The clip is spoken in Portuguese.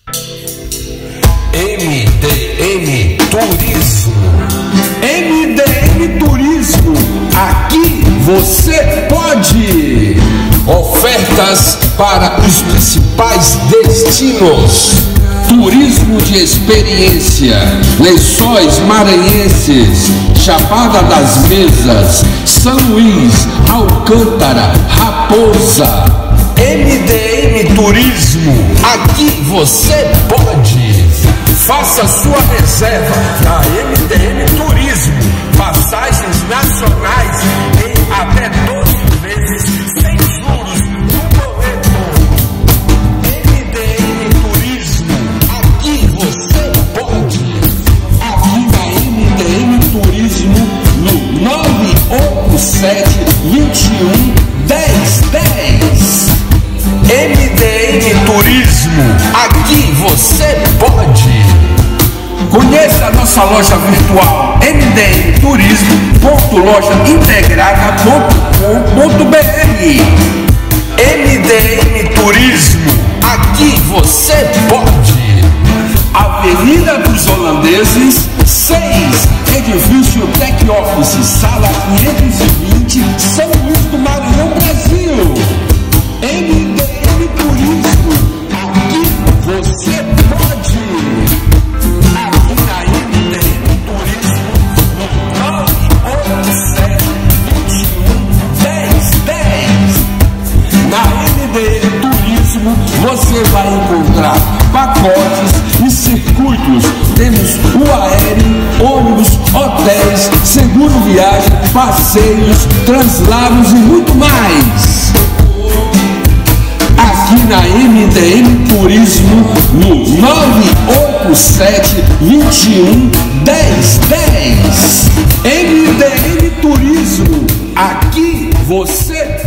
MDM Turismo. MDM Turismo, aqui você pode. Ofertas para os principais destinos: turismo de experiência, Lençóis Maranhenses, Chapada das Mesas, São Luís, Alcântara, Raposa. MDM Turismo, aqui você pode. Faça sua reserva na MDM Turismo. Passagens nacionais em até 12 vezes sem juros no boleto. MDM Turismo, aqui você pode. Aqui na MDM Turismo, no 987 21 1010. MDM Turismo, aqui você pode. Conheça a nossa loja virtual mdmturismo.lojaintegrada.com.br. MDM Turismo, aqui você pode. Avenida dos Holandeses, 6, edifício Tech Office, sala 520, São Luís do Maranhão, Brasil. MDM Turismo, aqui você pode. Aqui na MDM Turismo, no 987 21 1010. Na MDM Turismo você vai encontrar pacotes e circuitos. Temos o aéreo, ônibus, hotéis, seguro viagem, passeios, translados e muito mais. Aqui na MDM Turismo, no 987 21 1010. MDM Turismo, aqui você